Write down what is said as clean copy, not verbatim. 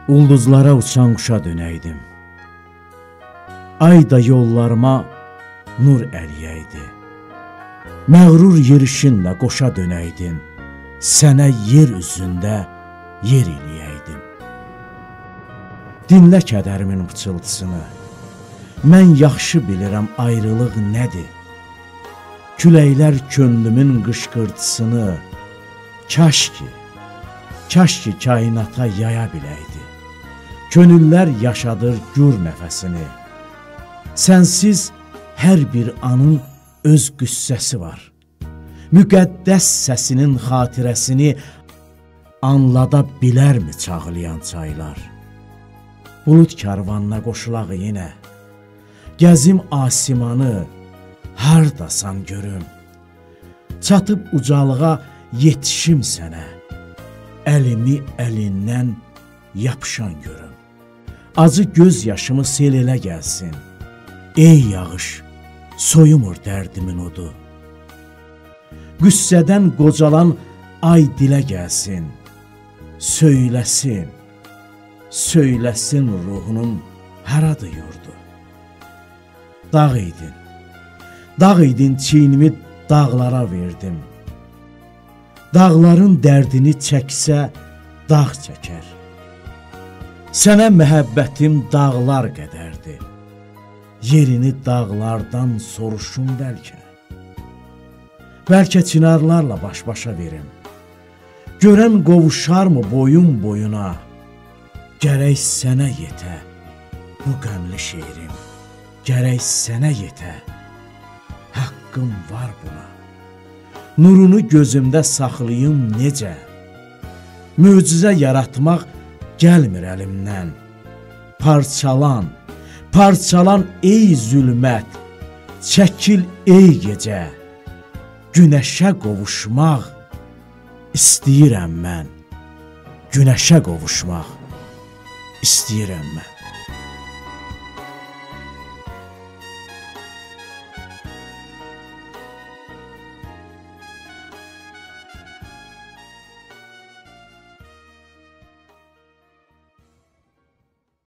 Ulduzlara uçan quşa dönəydim. Ay da yollarıma nur əliyəydi. Məğrur yerişinlə qoşa dönəydin. Sənə yer üzündə yer eləyəydim. Dinlə kədərimin pıçıltısını. Mən yaxşı bilirəm ayrılıq nədir. Küləklər könlümün qışqırtısını. Kaş ki kainata yaya biləydi. Könüllər yaşadır gür nəfəsini. Sənsiz hər bir anın öz qüssəsi var. Müqəddəs səsinin xatirəsini anlada bilərmi çağlayan çaylar? Bulud karvanına qoşulaq yenə. Gəzim asimanı, hardasan görüm. Çatıb ucalığa yetişim sənə. Əlimi əlindən yapışan görüm. Acı göz yaşımı sel elə gəlsin. Ey yağış, soyumur dərdimin odu. Qüssədən qocalan ay dilə gəlsin. Söyləsin, söyləsin ruhunun haradı yurdu. Dağ idin çiynimi dağlara verdim. Dağların dərdini çəksə, dağ çəkər. Sənə məhəbbətim dağlar qədərdir. Yerini dağlardan soruşum bəlkə. Bəlkə çinarlarla baş-başa verim. Görən qovuşarmı boyun boyuna? Gərək sənə yetə bu qəmli şeirim. Gərək sənə yetə, haqqım var buna. Nurunu gözümdə saxlayım necə? Möcüzə yaratmaq gəlmir əlimdən. Parçalan ey zülmət, çəkil ey gecə. Günəşə qovuşmaq istəyirəm mən. Günəşə qovuşmaq istəyirəm mən.